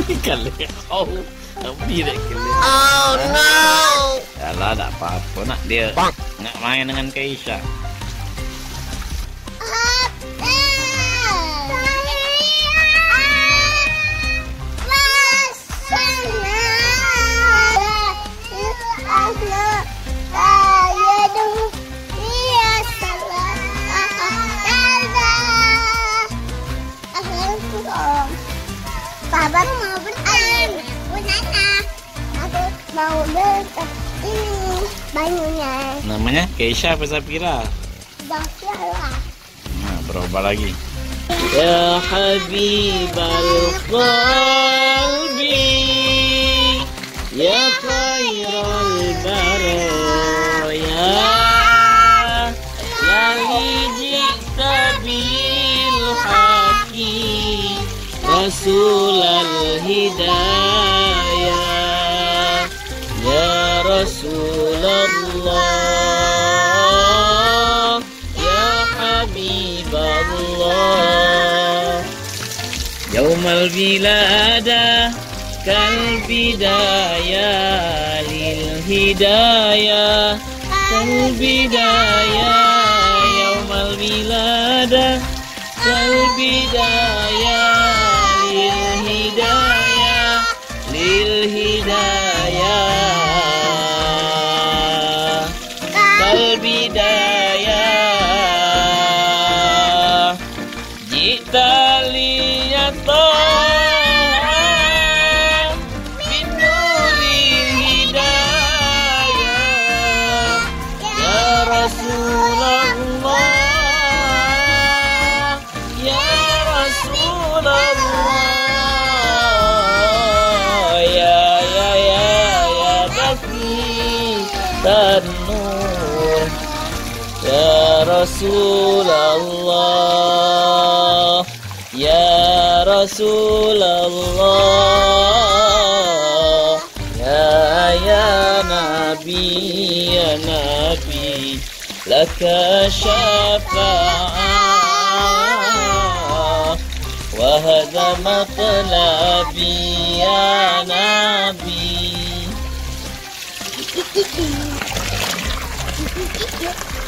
Kali kau tidak kali. Oh no. Alah, tak apa-apa nak dia nak main dengan Keisha. Papa mau bermain, aku mau dekat ini banyunya. Namanya Keisha apa Safira? Safira. Nah, berubah lagi. Ya Habibal Qalbi, ya Khairal Baraya, Lali jikta bil haqi, Rasulal Hidayah, ya Rasulullah, ya Habiballah. Yaumal bilada kal bidayah lil hidayah kal bidayah. Yaumal bilada kal bidayah للهداية كالبداية جئت ليطه من نور الهداية يا رسول الله يا رسول الله Nur ya Rasulullah ya Rasulullah ya Nabi laka syafa'ah wa hadha matlabi ya Nabi.